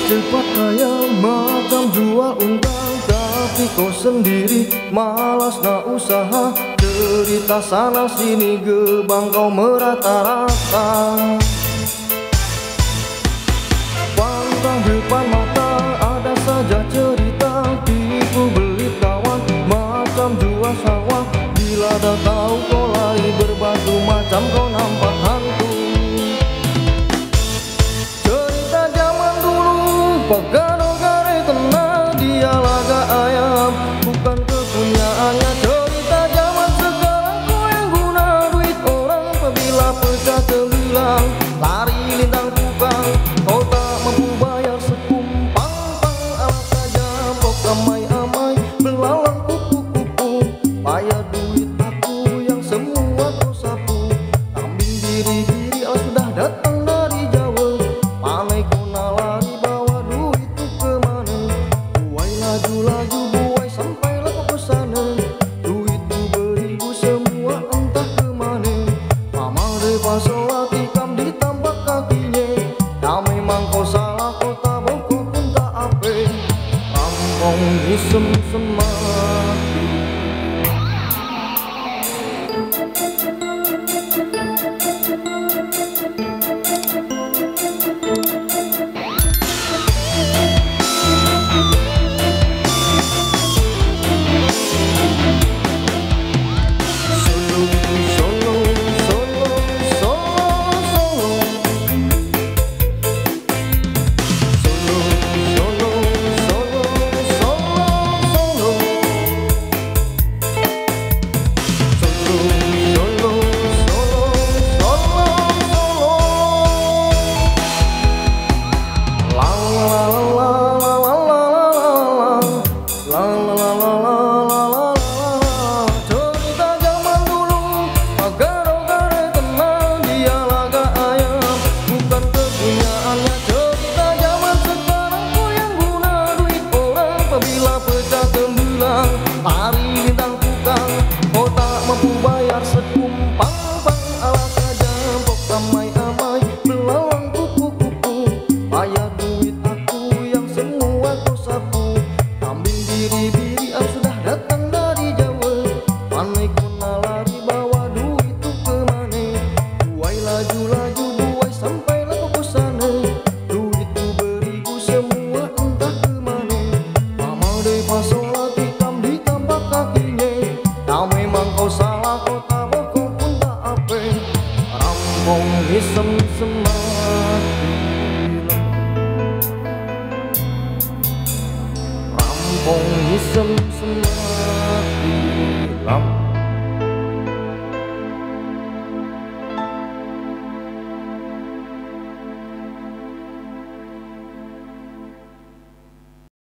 cepat kaya macam jual ungkang, tapi kau sendiri malas nak usaha. Cerita sana sini gebang kau merata-rata. Pantang depan mata ada saja cerita, tipu beli kawan macam jual sawah. Bila dah tahu kau lari berbatu macam kau nampak hantu. Cerita zaman dulu pegano-gare tenang, dia laga ayam bukan kepunyaannya. Cerita zaman sekarang kau yang guna duit orang, apabila pecah tembilang lari lintang tukang. Kau tak mampu bayar sekumpang pang, alas saja kau amai-amai belalang kupu-kupu. Bayar duit aku yang semua kau sapu. Kambing diri-diri sudah datang dari Jawa. Panai kau nak lari bawa duit itu kemana? Buai laju-laju buai sampailah kau ke sana. Duit tu beribu semua entah kemana. Mama depa sholat tikam ditambah kakinya. Dah memang kau salah kau tak bongkok pun tak apa. Rampong isem semati. Cerita zaman dulu pegano-gare tenang, dia laga ayam bukan kepunyaannya. Cerita zaman sekarang kau yang guna duit orang, apabila pecah tembilang lari lintang tukang. Kau tak mampu bayar sekumpang pang, alas saja kau amai-amai belalang kupu-kupu. Bayar duit aku yang semua kau sapu. Kambing biri-biri sudah datang dari Jawa. Panai kau nak lari bawa duit tu kemana? Buai laju-laju buai sampailah kau ke sana. Duit tu beribu semua entah kemana. Mama depa sholat tikam ditambah kakinya. Dah memang kau salah kau tak bongkok pun tak apa. Rampong isem semati. Rampong isem semati.